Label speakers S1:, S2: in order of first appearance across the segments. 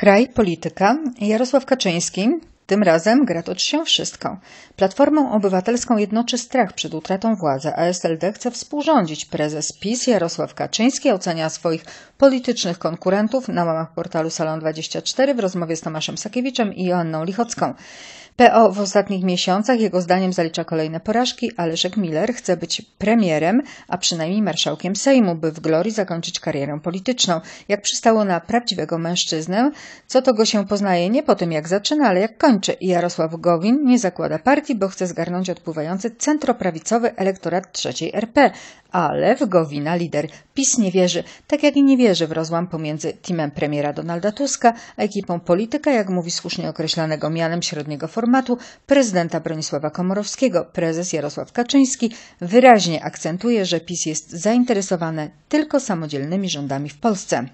S1: Kraj, polityka. Jarosław Kaczyński tym razem gra toczy się wszystko. Platformą Obywatelską jednoczy strach przed utratą władzy, a SLD chce współrządzić. Prezes PiS Jarosław Kaczyński ocenia swoich politycznych konkurentów na łamach portalu Salon24 w rozmowie z Tomaszem Sakiewiczem i Joanną Lichocką. PO w ostatnich miesiącach jego zdaniem zalicza kolejne porażki, a Leszek Miller chce być premierem, a przynajmniej marszałkiem Sejmu, by w glorii zakończyć karierę polityczną. Jak przystało na prawdziwego mężczyznę, co to go się poznaje nie po tym jak zaczyna, ale jak kończy. I Jarosław Gowin nie zakłada partii, bo chce zgarnąć odpływający centroprawicowy elektorat III RP. Ale w Gowina lider PiS nie wierzy, tak jak i nie wierzy w rozłam pomiędzy teamem premiera Donalda Tuska, a ekipą polityka, jak mówi słusznie określanego mianem średniego formatu, prezydenta Bronisława Komorowskiego. Prezes Jarosław Kaczyński wyraźnie akcentuje, że PiS jest zainteresowane tylko samodzielnymi rządami w Polsce.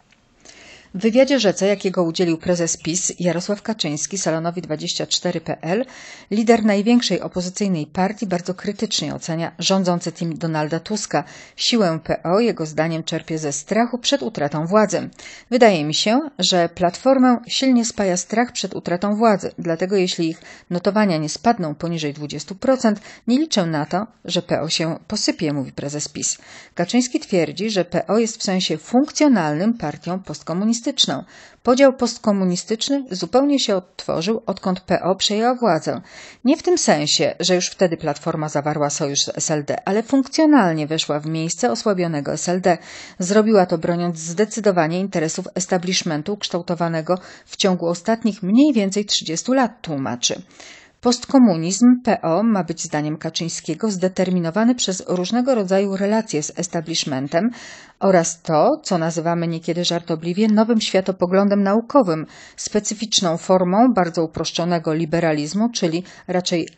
S1: W wywiadzie Rzece, jakiego udzielił prezes PiS Jarosław Kaczyński Salonowi24.pl, lider największej opozycyjnej partii bardzo krytycznie ocenia rządzący team Donalda Tuska. Siłę PO jego zdaniem czerpie ze strachu przed utratą władzy. Wydaje mi się, że Platformę silnie spaja strach przed utratą władzy, dlatego jeśli ich notowania nie spadną poniżej 20%, nie liczę na to, że PO się posypie, mówi prezes PiS. Kaczyński twierdzi, że PO jest w sensie funkcjonalnym partią postkomunistyczną. Podział postkomunistyczny zupełnie się odtworzył, odkąd PO przejęła władzę. Nie w tym sensie, że już wtedy Platforma zawarła sojusz z SLD, ale funkcjonalnie weszła w miejsce osłabionego SLD. Zrobiła to broniąc zdecydowanie interesów establishmentu kształtowanego w ciągu ostatnich mniej więcej 30 lat, tłumaczy. Postkomunizm PO ma być zdaniem Kaczyńskiego zdeterminowany przez różnego rodzaju relacje z establishmentem oraz to, co nazywamy niekiedy żartobliwie nowym światopoglądem naukowym, specyficzną formą bardzo uproszczonego liberalizmu, czyli raczej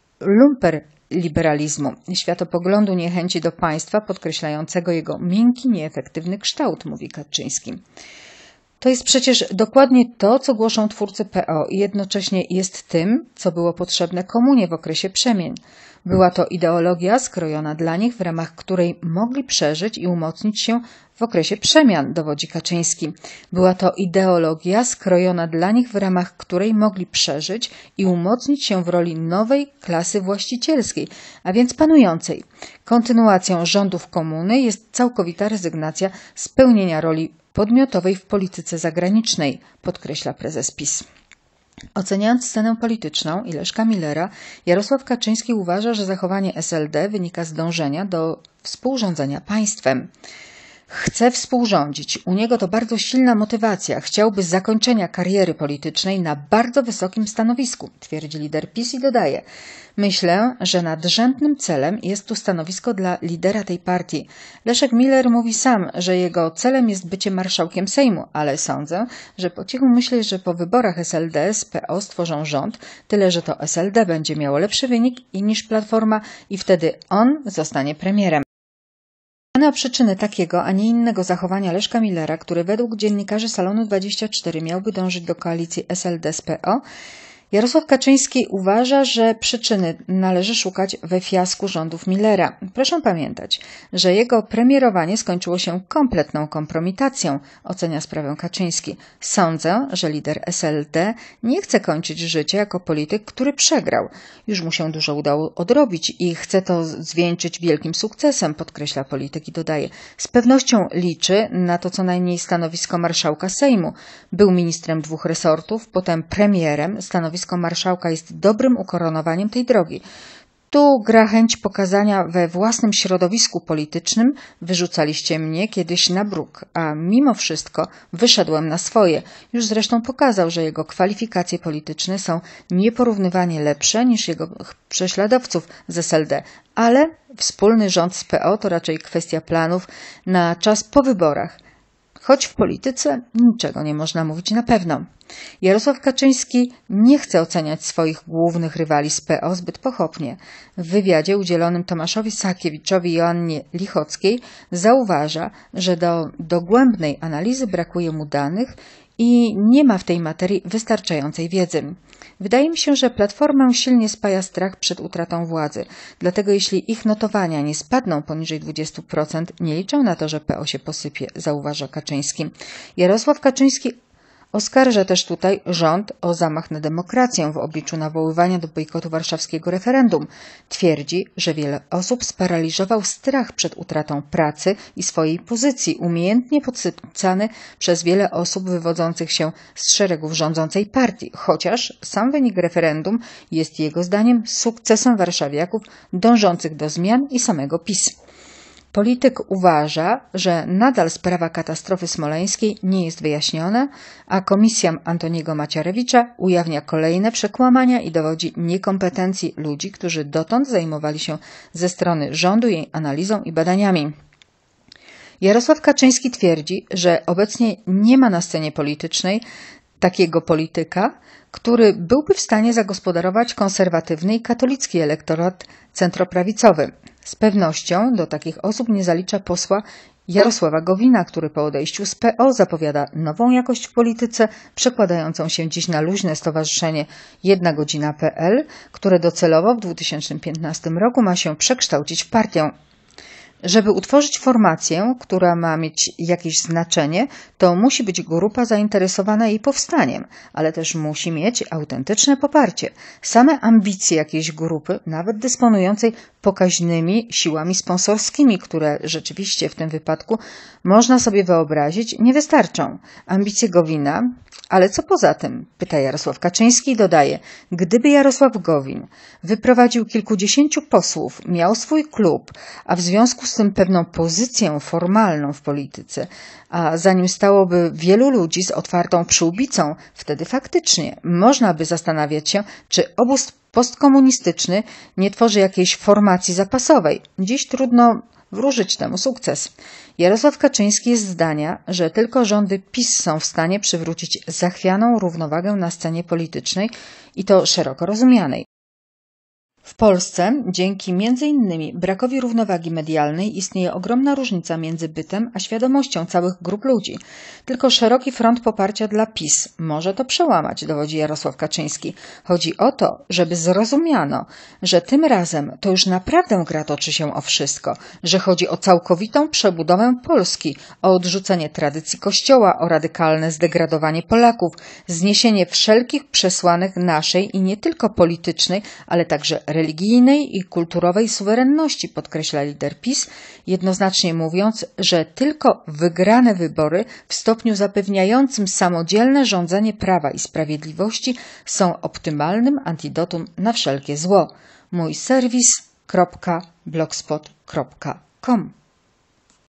S1: lumperliberalizmu, światopoglądu niechęci do państwa podkreślającego jego miękki, nieefektywny kształt, mówi Kaczyński. To jest przecież dokładnie to, co głoszą twórcy PO i jednocześnie jest tym, co było potrzebne komunie w okresie przemian. Była to ideologia skrojona dla nich, w ramach której mogli przeżyć i umocnić się w okresie przemian, dowodzi Kaczyński. Była to ideologia skrojona dla nich, w ramach której mogli przeżyć i umocnić się w roli nowej klasy właścicielskiej, a więc panującej. Kontynuacją rządów komuny jest całkowita rezygnacja z pełnienia roli podmiotowej w polityce zagranicznej, podkreśla prezes PiS. Oceniając scenę polityczną i Leszka Millera, Jarosław Kaczyński uważa, że zachowanie SLD wynika z dążenia do współrządzenia państwem. Chce współrządzić. U niego to bardzo silna motywacja. Chciałby zakończenia kariery politycznej na bardzo wysokim stanowisku, twierdzi lider PiS i dodaje: myślę, że nadrzędnym celem jest tu stanowisko dla lidera tej partii. Leszek Miller mówi sam, że jego celem jest bycie marszałkiem Sejmu, ale sądzę, że po cichu myśli, że po wyborach SLD z PO stworzą rząd, tyle że to SLD będzie miało lepszy wynik niż Platforma i wtedy on zostanie premierem. Na przyczyny takiego, a nie innego zachowania Leszka Millera, który według dziennikarzy Salonu24 miałby dążyć do koalicji SLD z PO, Jarosław Kaczyński uważa, że przyczyny należy szukać we fiasku rządów Millera. Proszę pamiętać, że jego premierowanie skończyło się kompletną kompromitacją, ocenia sprawę Kaczyński. Sądzę, że lider SLD nie chce kończyć życia jako polityk, który przegrał. Już mu się dużo udało odrobić i chce to zwieńczyć wielkim sukcesem, podkreśla polityk i dodaje: z pewnością liczy na to co najmniej stanowisko marszałka Sejmu. Był ministrem 2 resortów, potem premierem. Stanowisko marszałka jest dobrym ukoronowaniem tej drogi. Tu gra chęć pokazania we własnym środowisku politycznym. Wyrzucaliście mnie kiedyś na bruk, a mimo wszystko wyszedłem na swoje. Już zresztą pokazał, że jego kwalifikacje polityczne są nieporównywanie lepsze niż jego prześladowców z SLD. Ale wspólny rząd z PO to raczej kwestia planów na czas po wyborach. Choć w polityce niczego nie można mówić na pewno. Jarosław Kaczyński nie chce oceniać swoich głównych rywali z PO zbyt pochopnie. W wywiadzie udzielonym Tomaszowi Sakiewiczowi i Joannie Lichockiej zauważa, że do dogłębnej analizy brakuje mu danych i nie ma w tej materii wystarczającej wiedzy. Wydaje mi się, że Platformę silnie spaja strach przed utratą władzy. Dlatego jeśli ich notowania nie spadną poniżej 20%, nie liczą na to, że PO się posypie, zauważa Kaczyński. Jarosław Kaczyński Oskarża też tutaj rząd o zamach na demokrację w obliczu nawoływania do bojkotu warszawskiego referendum. Twierdzi, że wiele osób sparaliżował strach przed utratą pracy i swojej pozycji, umiejętnie podsycany przez wiele osób wywodzących się z szeregów rządzącej partii, chociaż sam wynik referendum jest jego zdaniem sukcesem warszawiaków dążących do zmian i samego PiS. Polityk uważa, że nadal sprawa katastrofy smoleńskiej nie jest wyjaśniona, a komisja Antoniego Macierewicza ujawnia kolejne przekłamania i dowodzi niekompetencji ludzi, którzy dotąd zajmowali się ze strony rządu jej analizą i badaniami. Jarosław Kaczyński twierdzi, że obecnie nie ma na scenie politycznej takiego polityka, który byłby w stanie zagospodarować konserwatywny i katolicki elektorat centroprawicowy. Z pewnością do takich osób nie zalicza posła Jarosława Gowina, który po odejściu z PO zapowiada nową jakość w polityce, przekładającą się dziś na luźne stowarzyszenie 1godzina.pl, które docelowo w 2015 roku ma się przekształcić w partię. Żeby utworzyć formację, która ma mieć jakieś znaczenie, to musi być grupa zainteresowana jej powstaniem, ale też musi mieć autentyczne poparcie. Same ambicje jakiejś grupy, nawet dysponującej pokaźnymi siłami sponsorskimi, które rzeczywiście w tym wypadku można sobie wyobrazić, nie wystarczą. Ambicje Gowina, ale co poza tym? Pyta Jarosław Kaczyński i dodaje, gdyby Jarosław Gowin wyprowadził kilkudziesięciu posłów, miał swój klub, a w związku z tym pewną pozycję formalną w polityce, a za nim stałoby wielu ludzi z otwartą przyłbicą, wtedy faktycznie można by zastanawiać się, czy obóz postkomunistyczny nie tworzy jakiejś formacji zapasowej. Dziś trudno wróżyć temu sukces. Jarosław Kaczyński jest zdania, że tylko rządy PiS są w stanie przywrócić zachwianą równowagę na scenie politycznej i to szeroko rozumianej. W Polsce dzięki m.in. brakowi równowagi medialnej istnieje ogromna różnica między bytem a świadomością całych grup ludzi. Tylko szeroki front poparcia dla PiS może to przełamać, dowodzi Jarosław Kaczyński. Chodzi o to, żeby zrozumiano, że tym razem to już naprawdę gra toczy się o wszystko, że chodzi o całkowitą przebudowę Polski, o odrzucenie tradycji Kościoła, o radykalne zdegradowanie Polaków, zniesienie wszelkich przesłanek naszej i nie tylko politycznej, ale także religijnej i kulturowej suwerenności, podkreśla lider PiS, jednoznacznie mówiąc, że tylko wygrane wybory w stopniu zapewniającym samodzielne rządzenie Prawa i Sprawiedliwości są optymalnym antidotum na wszelkie zło. mójserwis.blogspot.com